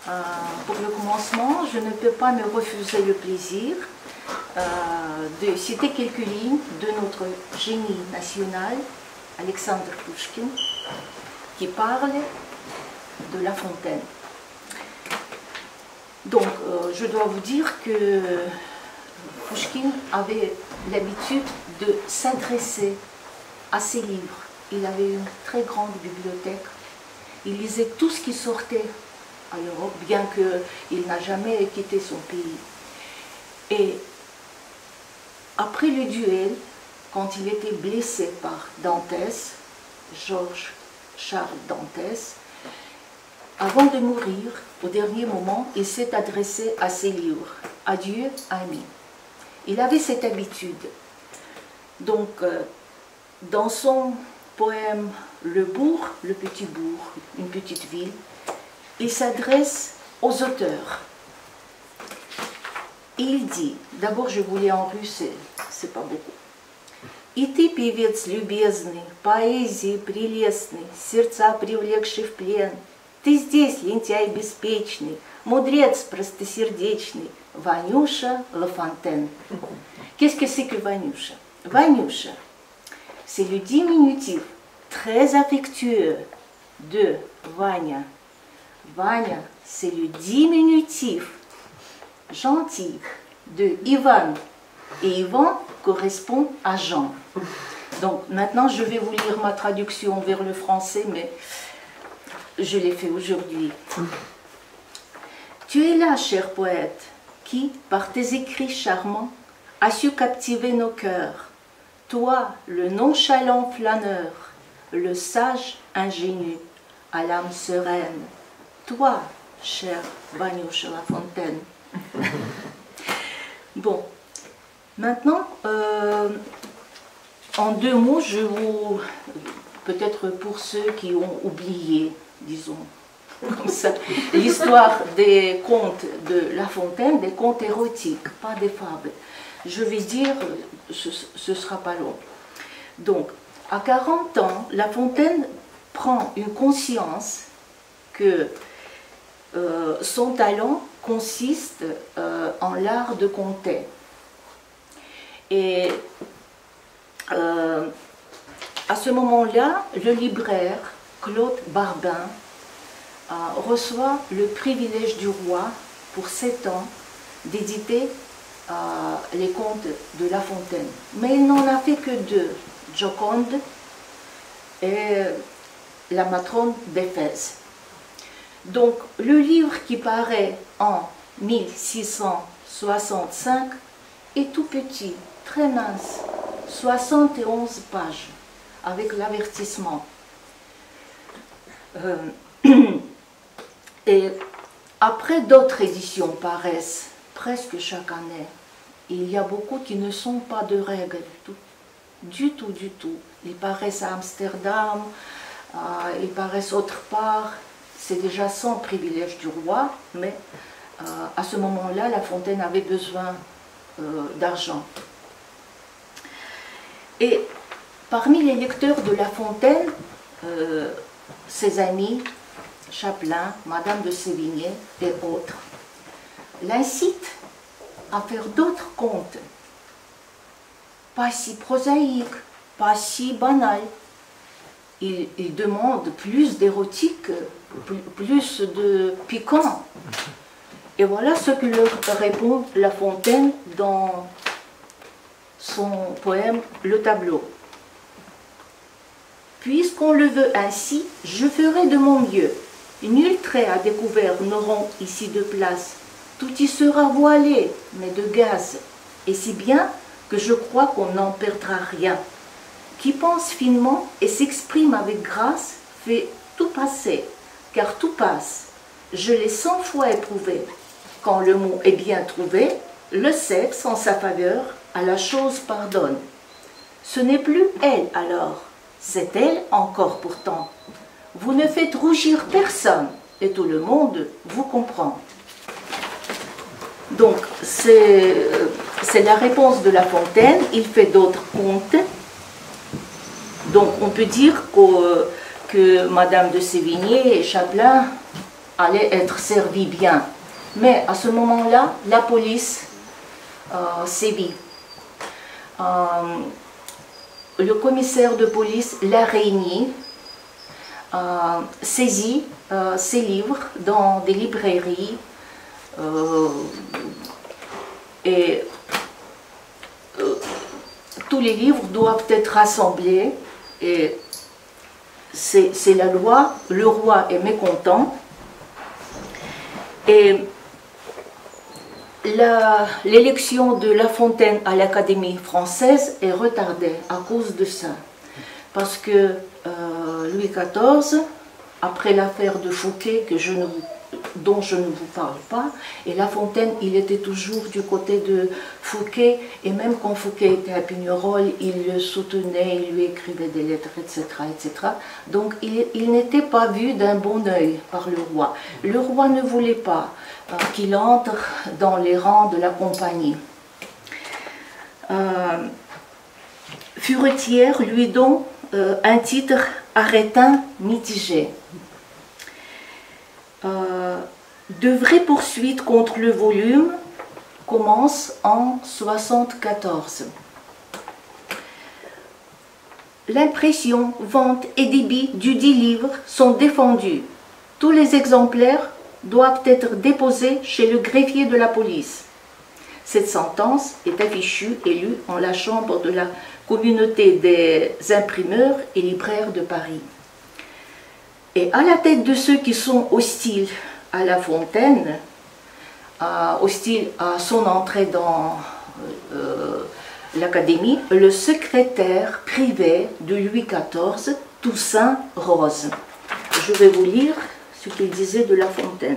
Pour le commencement, je ne peux pas me refuser le plaisir de citer quelques lignes de notre génie national, Alexandre Pouchkine, qui parle de La Fontaine. Donc, je dois vous dire que Pouchkine avait l'habitude de s'adresser à ses livres. Il avait une très grande bibliothèque. Il lisait tout ce qui sortait à l'Europe, bien qu'il n'a jamais quitté son pays. Et après le duel, quand il était blessé par Dantès, Georges Charles Dantès, avant de mourir, au dernier moment, il s'est adressé à ses livres. Adieu, ami. Il avait cette habitude. Donc, dans son poème Le bourg, le petit bourg, une petite ville, il s'adresse aux auteurs. Il dit, d'abord je vous lis en russe, c'est pas beaucoup. И ты, певец любезный, поэзии прелестный, сердца привлекший в плен, ты здесь, лентяй беспечный, мудрец простосердечный, Ванюша La Fontaine. Qu'est-ce que c'est que Vanyusha? Vanyusha, c'est le diminutif très affectueux de Vanya. Vanya, c'est le diminutif gentil de Ivan. Et Ivan correspond à Jean. Donc maintenant, je vais vous lire ma traduction vers le français, mais je l'ai fait aujourd'hui. Tu es là, cher poète, qui, par tes écrits charmants, as su captiver nos cœurs. Toi, le nonchalant flâneur, le sage ingénu, à l'âme sereine. Toi, cher Vanyusha La Fontaine. Bon, maintenant, en deux mots, je vous, peut-être pour ceux qui ont oublié, disons, comme ça, l'histoire des contes de La Fontaine, des contes érotiques, pas des fables. Je vais dire, ce sera pas long. Donc, à 40 ans, La Fontaine prend une conscience que son talent consiste en l'art de conter. Et à ce moment-là, le libraire Claude Barbin reçoit le privilège du roi pour 7 ans d'éditer les contes de La Fontaine. Mais il n'en a fait que 2, Joconde et La matrone d'Éphèse. Donc le livre qui paraît en 1665 est tout petit, très mince, 71 pages, avec l'avertissement. Et après, d'autres éditions paraissent presque chaque année. Il y a beaucoup qui ne sont pas de règles, du tout. Ils paraissent à Amsterdam, ils paraissent autre part. C'est déjà sans privilège du roi, mais à ce moment-là, La Fontaine avait besoin d'argent. Et parmi les lecteurs de La Fontaine, ses amis, Chaplin, Madame de Sévigné et autres, l'incitent à faire d'autres contes, pas si prosaïques, pas si banals. Ils demandent plus d'érotique, plus de piquant. Et voilà ce que leur répond La Fontaine dans son poème Le Tableau. Puisqu'on le veut ainsi, je ferai de mon mieux. Nul trait à découvert n'auront ici de place. Tout y sera voilé, mais de gaze, et si bien que je crois qu'on n'en perdra rien. Qui pense finement et s'exprime avec grâce fait tout passer, car tout passe. Je l'ai 100 fois éprouvé. Quand le mot est bien trouvé, le sexe en sa faveur à la chose pardonne. Ce n'est plus elle alors, c'est elle encore pourtant. Vous ne faites rougir personne et tout le monde vous comprend. Donc c'est la réponse de La Fontaine. Il fait d'autres contes. Donc on peut dire que Madame de Sévigné et Chaplin allait être servi bien. Mais à ce moment-là, la police sévit. Le commissaire de police Larreynie saisit ces livres dans des librairies et tous les livres doivent être rassemblés et c'est la loi. Le roi est mécontent et l'élection de La Fontaine à l'Académie française est retardée à cause de ça. Parce que Louis XIV, après l'affaire de Fouquet, dont je ne vous parle pas, et La Fontaine, il était toujours du côté de Fouquet, et même quand Fouquet était à Pignerol, il le soutenait, il lui écrivait des lettres, etc. etc. Donc il n'était pas vu d'un bon œil par le roi. Le roi ne voulait pas qu'il entre dans les rangs de la compagnie. Furetière lui donne un titre arétin mitigé. De vraies poursuites contre le volume commencent en 1974. L'impression, vente et débit du dit livre sont défendus. Tous les exemplaires doivent être déposés chez le greffier de la police. Cette sentence est affichée et lue en la chambre de la communauté des imprimeurs et libraires de Paris. Et à la tête de ceux qui sont hostiles à La Fontaine, hostiles à son entrée dans l'Académie, le secrétaire privé de Louis XIV, Toussaint Rose. Je vais vous lire ce qu'il disait de La Fontaine.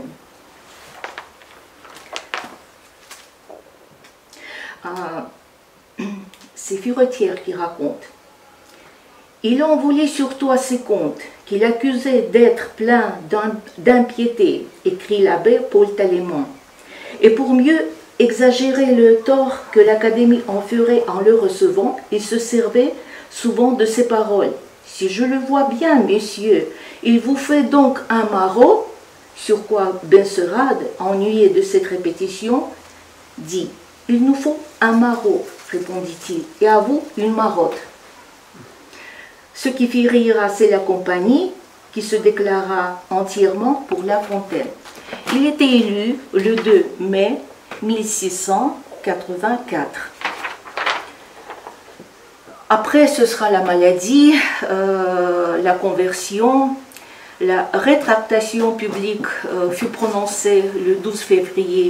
C'est Furetière qui raconte. Il en voulait surtout à ses comptes, qu'il accusait d'être plein d'impiété, écrit l'abbé Paul Talémon. Et pour mieux exagérer le tort que l'Académie en ferait en le recevant, il se servait souvent de ces paroles. Si je le vois bien, messieurs, il vous fait donc un maraud, sur quoi Benserade, ennuyé de cette répétition, dit « Il nous faut un maraud, répondit-il, et à vous une marotte. » Ce qui fit rire assez la compagnie, qui se déclara entièrement pour La Fontaine. Il était élu le 2 mai 1684. Après, ce sera la maladie, la conversion. La rétractation publique fut prononcée le 12 février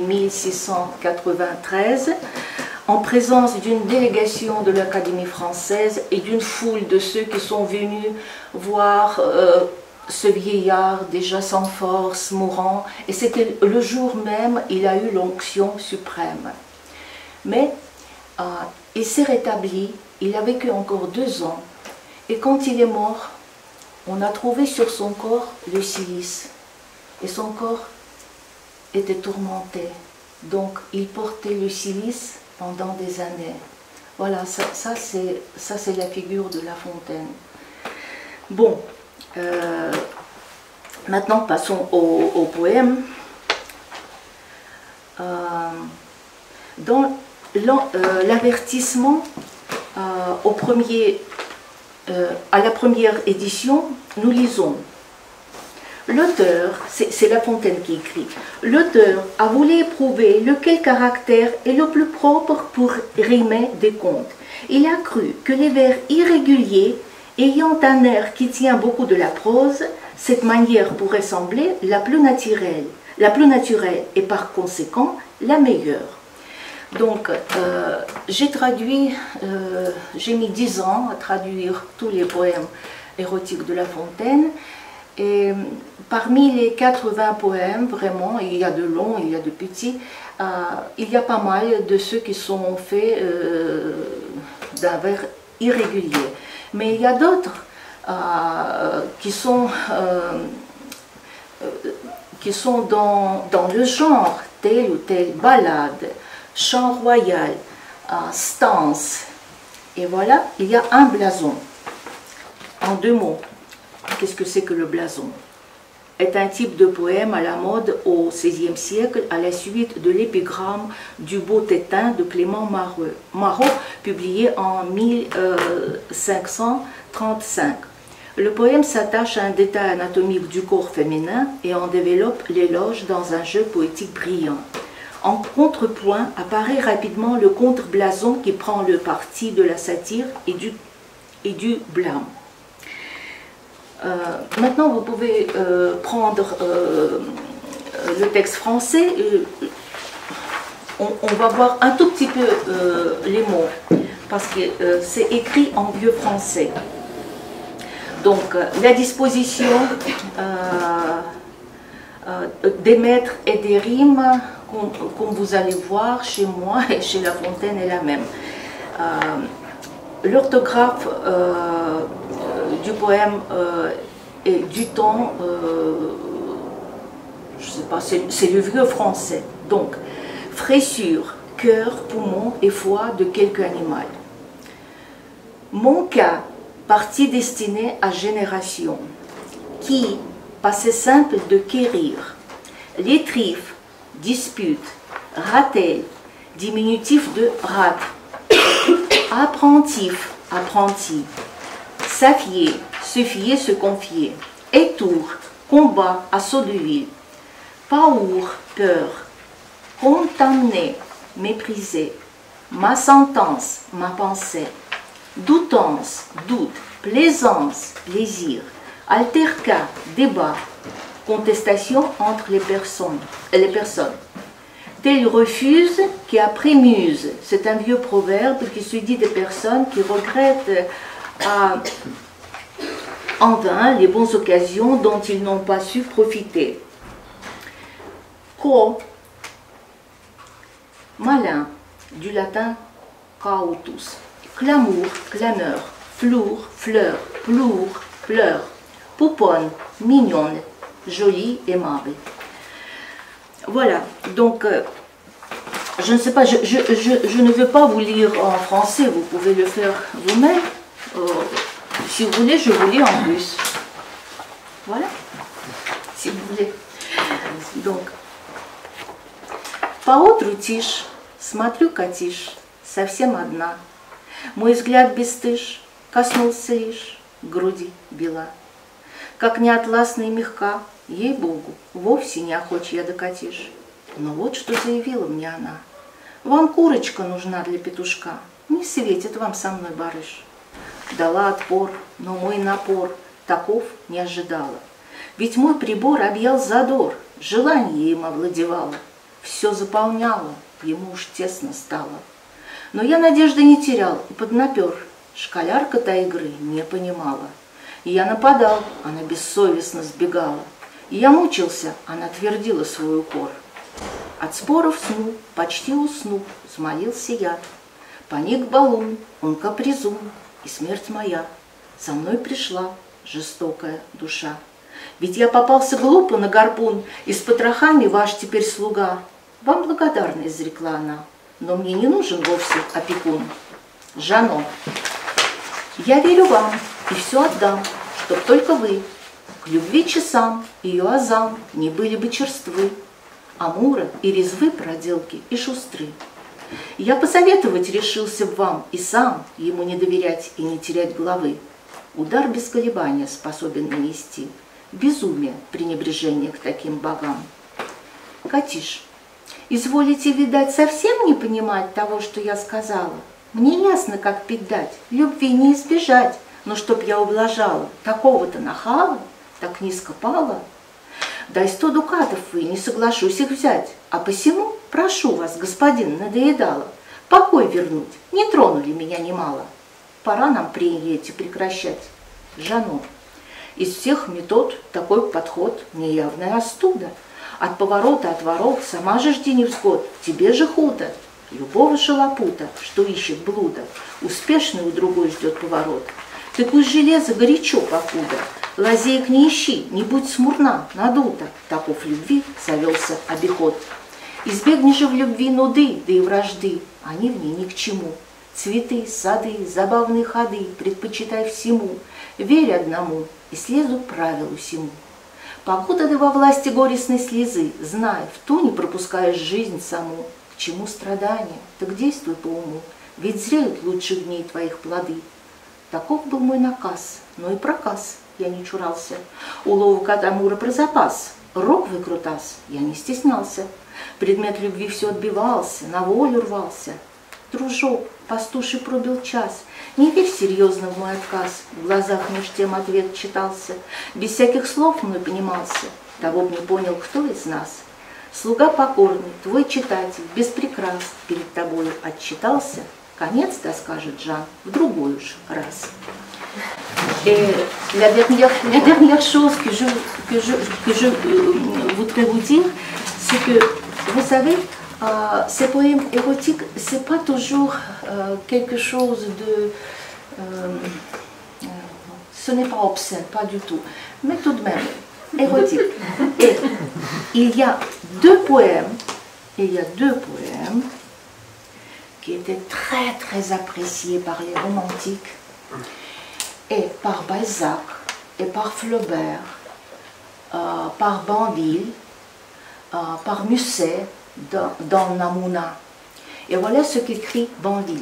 1693 en présence d'une délégation de l'Académie française et d'une foule de ceux qui sont venus voir ce vieillard déjà sans force, mourant. Et c'était le jour même, il a eu l'onction suprême. Mais il s'est rétabli, il a vécu encore 2 ans. Et quand il est mort, on a trouvé sur son corps le silice. Et son corps était tourmenté. Donc il portait le silice pendant des années. Voilà, ça c'est la figure de La Fontaine. Bon, maintenant passons au poème. Dans l'avertissement à la première édition, nous lisons. L'auteur, c'est La Fontaine qui écrit, l'auteur a voulu éprouver lequel caractère est le plus propre pour rimer des contes. Il a cru que les vers irréguliers, ayant un air qui tient beaucoup de la prose, cette manière pourrait sembler la plus naturelle et par conséquent la meilleure. Donc, j'ai traduit, j'ai mis 10 ans à traduire tous les poèmes érotiques de La Fontaine. Et parmi les 80 poèmes, vraiment, il y a de longs, il y a de petits, il y a pas mal de ceux qui sont faits d'un vers irrégulier. Mais il y a d'autres qui sont dans le genre, telle ou telle ballade, chant royal, stance. Et voilà, il y a un blason, en 2 mots. Qu'est-ce que c'est que le blason? est un type de poème à la mode au XVIe siècle à la suite de l'épigramme du Beau Tétin de Clément Marot, publié en 1535. Le poème s'attache à un détail anatomique du corps féminin et en développe l'éloge dans un jeu poétique brillant. En contrepoint apparaît rapidement le contre-blason qui prend le parti de la satire et du blâme. Maintenant, vous pouvez prendre le texte français. On va voir un tout petit peu les mots, parce que c'est écrit en vieux français. Donc, la disposition des mètres et des rimes, comme vous allez voir chez moi et chez La Fontaine, est la même. L'orthographe du poème et du temps, je ne sais pas, c'est le vieux français. Donc, fraissure, cœur, poumon et foie de quelque animal. Mon cas, partie destinée à génération, qui, passé simple de quérir, les trifes, dispute, ratel, diminutif de rate, apprentif, apprenti, s'affier, se fier, se confier, étour, combat, assaut de ville, paour, peur, condamné, méprisé, ma sentence, ma pensée, doutance, doute, plaisance, plaisir, altercat, débat, contestation entre les personnes. Tel refuse qui après muse. C'est un vieux proverbe qui se dit des personnes qui regrettent en vain les bonnes occasions dont ils n'ont pas su profiter. Co, malin, du latin cautus. Clamour, clameur, flour, fleur, plour, pleur, pouponne, mignonne, jolie, aimable. Voilà, donc je ne sais pas, je ne veux pas vous lire en français, vous pouvez le faire vous-même. Si vous voulez, je vous lis en russe. Voilà, si vous voulez. Donc, поутру тишь, смотрю, катишь, совсем одна. Мой взгляд бесстыж коснулся лишь груди бела. Как не атласна и мягка, ей-богу, вовсе не охочь я докатишь. Но вот что заявила мне она. Вам курочка нужна для петушка, не светит вам со мной барыш. Дала отпор, но мой напор таков не ожидала. Ведь мой прибор объял задор, желание им овладевало. Все заполняло, ему уж тесно стало. Но я надежды не терял и поднапер. Школярка-то игры не понимала. И я нападал, она бессовестно сбегала. И я мучился, она твердила свой укор. От споров сну, почти уснув, взмолился я. Паник балун, он капризун, и смерть моя. За мной пришла жестокая душа. Ведь я попался глупо на гарпун, и с потрохами ваш теперь слуга. Вам благодарна, изрекла она, но мне не нужен вовсе опекун. Жано, я верю вам и все отдам, чтоб только вы к любви часам ее азам не были бы черствы, амура и резвы проделки и шустры. Я посоветовать решился б вам и сам ему не доверять и не терять головы. Удар без колебания способен нанести, безумие пренебрежение к таким богам. Катиш, изволите, видать, совсем не понимать того, что я сказала? Мне ясно, как пить дать, любви не избежать, но чтоб я ублажала такого-то нахала, так низко пала. Дай 100 дукатов вы, не соглашусь их взять, а посему прошу вас, господин, надоедало, покой вернуть, не тронули меня немало. Пора нам прения эти прекращать. Жано, из всех метод такой подход неявная остуда. От поворота отворот, сама же жди невзгод, тебе же худо. Любого шалопута, что ищет блуда, успешный у другой ждет поворот. Ты пусть железо горячо покуда, лазеек не ищи, не будь смурна, надута. Таков любви завелся обиход. Избегни же в любви нуды, да и вражды, они в ней ни к чему. Цветы, сады, забавные ходы предпочитай всему, верь одному и слезу правилу всему. Покуда во власти горестной слезы, знай, в ту не пропускаешь жизнь саму. К чему страдания? Так действуй по уму, ведь зреют лучших дней твоих плоды. Таков был мой наказ, но и проказ я не чурался. Уловок от Амура про запас, рог выкрутас, я не стеснялся. Предмет любви все отбивался, на волю рвался. Дружок, пастуший пробил час, не верь серьезно в мой отказ. В глазах меж тем ответ читался, без всяких слов мной понимался. Того б не понял, кто из нас. Слуга покорный, твой читатель, без прикрас, перед тобою отчитался. Конец-то, скажет Жан, в другой уж раз. Et la dernière chose que je voudrais vous dire, c'est que, vous savez, ces poèmes érotiques, c'est pas toujours quelque chose de... ce n'est pas obscène, pas du tout, mais tout de même érotique. Et il y a deux poèmes qui étaient très très appréciés par les romantiques, et par Balzac, et par Flaubert, par Banville, par Musset, dans Namouna. Et voilà ce qu'écrit Banville.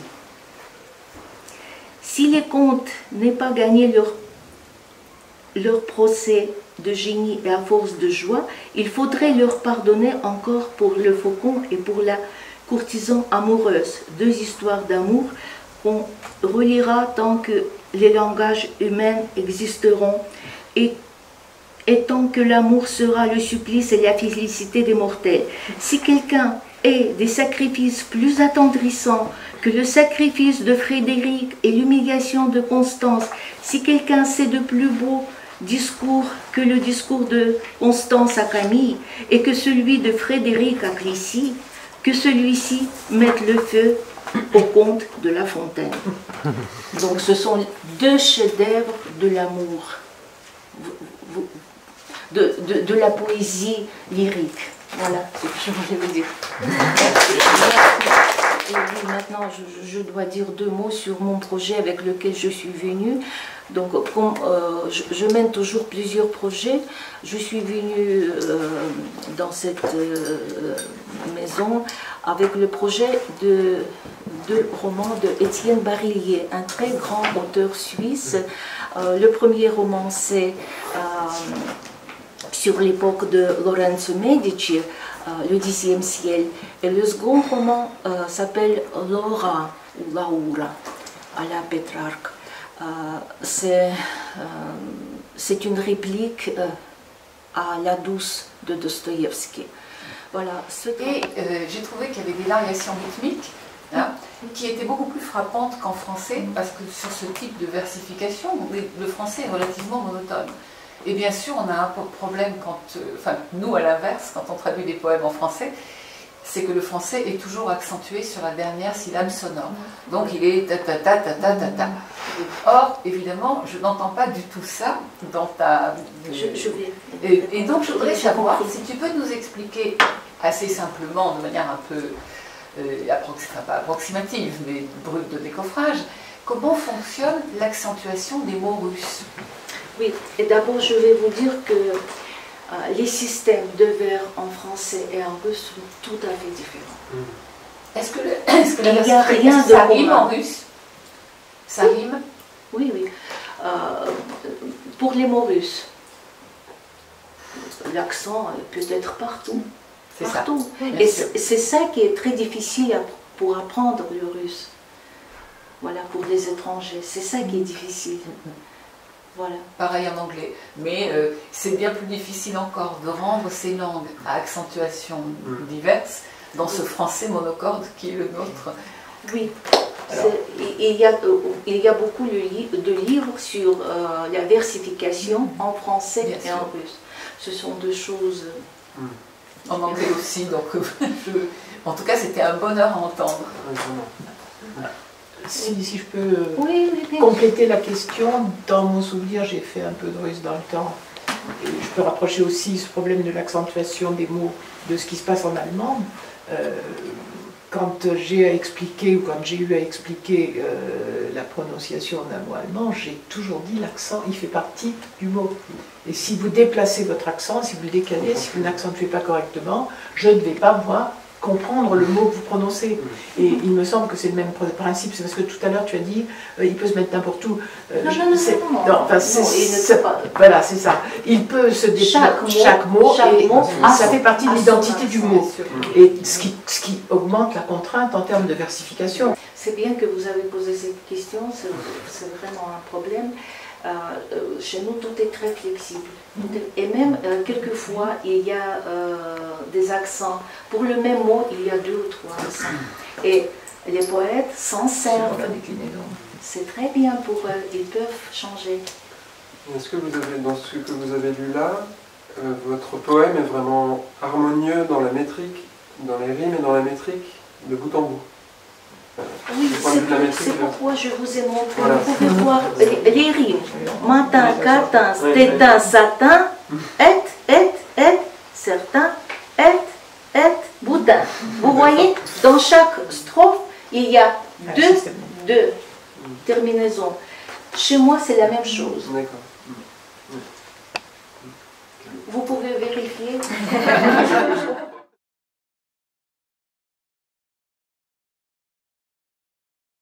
Si les contes n'aient pas gagné leur procès de génie et à force de joie, il faudrait leur pardonner encore pour le faucon et pour la courtisan amoureuse, deux histoires d'amour qu'on reliera tant que les langages humains existeront et tant que l'amour sera le supplice et la félicité des mortels. Si quelqu'un est des sacrifices plus attendrissants que le sacrifice de Frédéric et l'humiliation de Constance, si quelqu'un sait de plus beaux discours que le discours de Constance à Camille et que celui de Frédéric à Clécy, que celui-ci mette le feu au conte de La Fontaine. Donc ce sont deux chefs-d'œuvre de l'amour, de la poésie lyrique. Voilà ce que je voulais vous dire. Et oui, maintenant, je dois dire deux mots sur mon projet avec lequel je suis venue. Donc, comme je mène toujours plusieurs projets, je suis venue dans cette maison avec le projet de romans de Étienne Barillier, un très grand auteur suisse. Le premier roman, c'est sur l'époque de Lorenzo Medici, le Xe siècle. Et le second roman s'appelle Laura, ou Laura, à la Pétrarque. C'est une réplique à La Douce de Dostoïevski. Voilà. Et j'ai trouvé qu'il y avait des variations rythmiques hein, qui étaient beaucoup plus frappantes qu'en français, parce que sur ce type de versification, le français est relativement monotone. Et bien sûr, on a un problème quand, enfin nous à l'inverse, quand on traduit des poèmes en français, c'est que le français est toujours accentué sur la dernière syllabe sonore. Donc il est ta ta ta ta ta ta ta. Or, évidemment, je n'entends pas du tout ça dans ta... Et donc je voudrais savoir si tu peux nous expliquer assez simplement, de manière un peu, pas approximative, mais brute de décoffrage, comment fonctionne l'accentuation des mots russes. Oui, et d'abord je vais vous dire que les systèmes de vers en français et en russe sont tout à fait différents. Est-ce que ça rime en russe? Ça rime? Oui, oui. Pour les mots russes, l'accent peut être partout. C'est ça. Et c'est ça qui est très difficile pour apprendre le russe. Voilà, pour les étrangers. C'est ça qui est difficile. Voilà. Pareil en anglais, mais c'est bien plus difficile encore de rendre ces langues à accentuation diverses dans ce français monocorde qui est le nôtre. Oui, il y a beaucoup de livres sur la versification en français et en russe. Ce sont deux choses... En anglais aussi, donc en tout cas c'était un bonheur à entendre. Si je peux compléter la question, dans mon souvenir, j'ai fait un peu de russe dans le temps. Et je peux rapprocher aussi ce problème de l'accentuation des mots de ce qui se passe en allemand. quand j'ai à expliquer, ou quand j'ai eu à expliquer la prononciation d'un mot allemand, j'ai toujours dit l'accent, il fait partie du mot. Et si vous déplacez votre accent, si vous le décalez, si vous n'accentuez pas correctement, je ne vais pas voir comprendre le mot que vous prononcez. Et il me semble que c'est le même principe. C'est parce que tout à l'heure tu as dit il peut se mettre n'importe où. Voilà, c'est ça. Il peut se déplacer chaque mot et ça fait partie de l'identité du mot. Et ce qui augmente la contrainte en termes de versification. C'est bien que vous avez posé cette question, c'est vraiment un problème. Chez nous, tout est très flexible. Et même, quelquefois, il y a des accents. Pour le même mot, il y a 2 ou 3 accents. Et les poètes s'en servent. C'est très bien pour eux, ils peuvent changer. Est-ce que vous avez, dans ce que vous avez lu là, votre poème est vraiment harmonieux dans la métrique, dans les rimes et dans la métrique, de bout en bout? Oui, c'est pourquoi je vous ai montré. Voilà. Vous pouvez voir les rimes. Matin, catin, tétin, satin, et, certain, et, boudin. Vous voyez, dans chaque strophe, il y a deux terminaisons. Chez moi, c'est la même chose. Vous pouvez vérifier